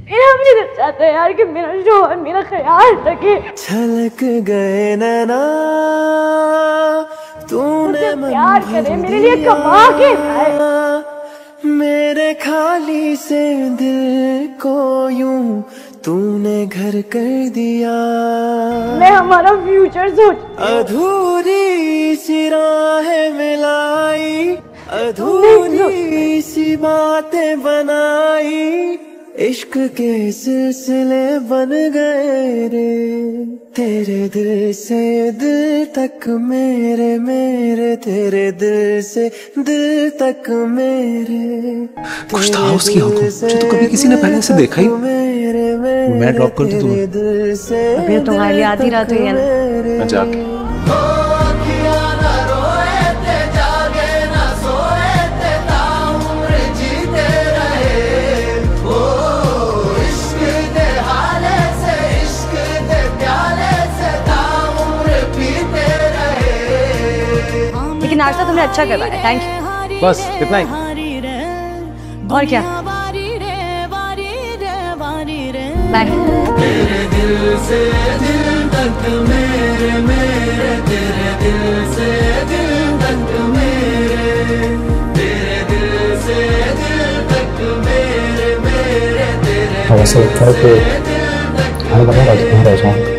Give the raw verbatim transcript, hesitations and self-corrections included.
मेरा भी दिल चाहता है यार कि मेरा शौहर मेरा ख्याल रखे। छलक गए नैना तूने प्यार करे, मेरे लिए कमा के लाए। मेरे खाली से दिल को यूं तूने घर कर दिया। मैं हमारा फ्यूचर सोच अधूरी सी राहें मिलाई, अधूरी सी बातें बनाई, इश्क के सिलसिले बन गए रे। तेरे दिल से दिल तक मेरे, मेरे तेरे दिल से दिल तक मेरे। कुछ था उसकी आंखों जो तो कभी किसी ने पहले से देखा ही। मैं ड्रॉप कर दूं तुम्हें? अभी तो तुम्हारी आधी रात हुई है ना। मैं जाके लेकिन नाश्ता तुमने अच्छा करवाया, थैंक यू। बस इतना ही। और क्या? बाय। तेरे दिल से दिल तक मेरे, मेरे तेरे दिल से दिल तक मेरे, तेरे दिल से दिल तक मेरे, मेरे तेरे दिल से दिल तक मेरे।